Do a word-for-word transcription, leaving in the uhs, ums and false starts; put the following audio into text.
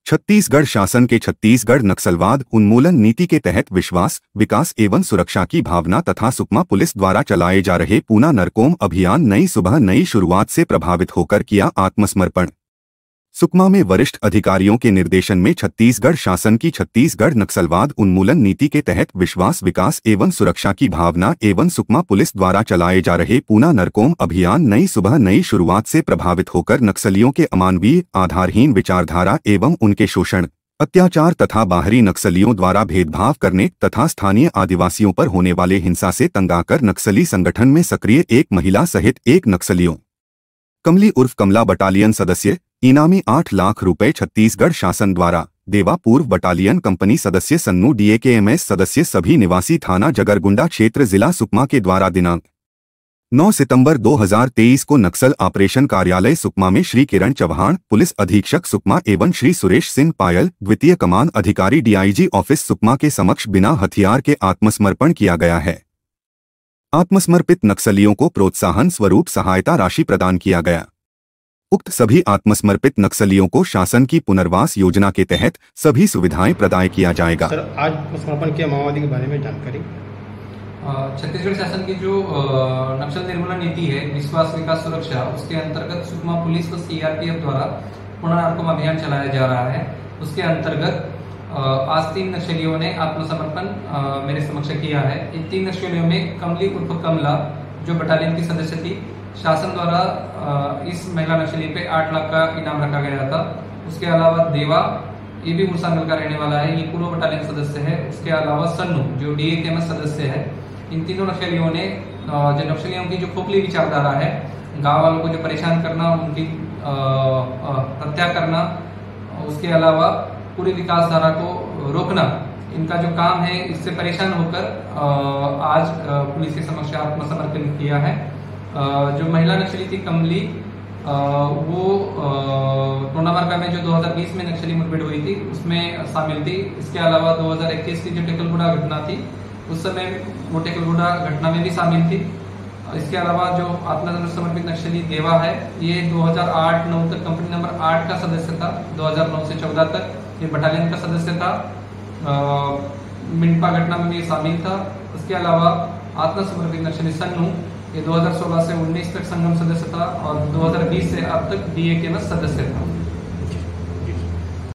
छत्तीसगढ़ शासन के छत्तीसगढ़ नक्सलवाद उन्मूलन नीति के तहत विश्वास, विकास एवं सुरक्षा की भावना तथा सुकमा पुलिस द्वारा चलाए जा रहे पूना नरकोम अभियान नई सुबह नई शुरुआत से प्रभावित होकर किया आत्मसमर्पण। सुकमा में वरिष्ठ अधिकारियों के निर्देशन में छत्तीसगढ़ शासन की छत्तीसगढ़ नक्सलवाद उन्मूलन नीति के तहत विश्वास, विकास एवं सुरक्षा की भावना एवं सुकमा पुलिस द्वारा चलाए जा रहे पूना नरकोम अभियान नई सुबह नई शुरुआत से प्रभावित होकर नक्सलियों के अमानवीय, आधारहीन विचारधारा एवं उनके शोषण, अत्याचार तथा बाहरी नक्सलियों द्वारा भेदभाव करने तथा स्थानीय आदिवासियों पर होने वाले हिंसा से तंग आकर नक्सली संगठन में सक्रिय एक महिला सहित एक नक्सलियों कमली उर्फ कमला बटालियन सदस्य इनामी आठ लाख रुपए छत्तीसगढ़ शासन द्वारा देवा पूर्व बटालियन कंपनी सदस्य सन्नू डीएकेएमएस सदस्य सभी निवासी थाना जगरगुंडा क्षेत्र जिला सुकमा के द्वारा दिनांक नौ सितंबर दो हज़ार तेईस को नक्सल ऑपरेशन कार्यालय सुकमा में श्री किरण चौहान पुलिस अधीक्षक सुकमा एवं श्री सुरेश सिंह पायल द्वितीय कमान अधिकारी डीआईजी ऑफिस सुकमा के समक्ष बिना हथियार के आत्मसमर्पण किया गया है। आत्मसमर्पित नक्सलियों को प्रोत्साहन स्वरूप सहायता राशि प्रदान किया गया। उक्त सभी आत्मसमर्पित नक्सलियों को शासन की पुनर्वास योजना के तहत सभी सुविधाएं प्रदान किया जाएगा। सर, आज समर्पण किया माओवादी के बारे में जानकारी। छत्तीसगढ़ शासन की जो नक्सल निर्मूलन नीति है विश्वास, विकास, सुरक्षा, उसके अंतर्गत सुकमा पुलिस व सीआरपीएफ द्वारा पूना नरकोम अभियान चलाया जा रहा है। उसके अंतर्गत आज तीन नक्सलियों ने आत्मसमर्पण मेरे समक्ष किया है। इन तीन नक्सलियों में कमली उर्फ कमला जो बटालियन की सदस्य थी, शासन द्वारा इस महिला नक्सली पे आठ लाख का इनाम रखा गया था। उसके अलावा देवा, ये भी मुरसांगल का रहने वाला है, ये पूर्व बटालियन सदस्य है। उसके अलावा सन्नू जो डीएकेएमएस सदस्य है। इन तीनों नक्सलियों ने जो नक्सलियों की जो खोखली विचारधारा है, गांव वालों को जो परेशान करना, उनकी हत्या करना, उसके अलावा पूरी विकास धारा को रोकना, इनका जो काम है, इससे परेशान होकर आज पुलिस के समक्ष आत्मसमर्पण किया है। जो महिला नक्सली थी कमली, वो टोंडामरका में जो दो हज़ार बीस में नक्सली मुठभेड़ हुई थी उसमें शामिल थी। इसके अलावा दो हज़ार इक्कीस की जो टेकलगुड़ा घटना थी उस समय वो टेकलगुड़ा घटना में भी शामिल थी। इसके अलावा जो आत्मसमर्पित नक्सली देवा है, ये दो हज़ार आठ नौ तक कंपनी नंबर आठ का सदस्य था। दो हज़ार नौ से चौदह तक ये बटालियन का सदस्य था। मिनपा घटना में भी शामिल था। उसके अलावा आत्मसमर्पित नक्सली सन्नू, ये दो हज़ार सोलह से उन्नीस तक संगम सदस्य था और दो हज़ार बीस से अब तक डीएकेएमएस सदस्य था।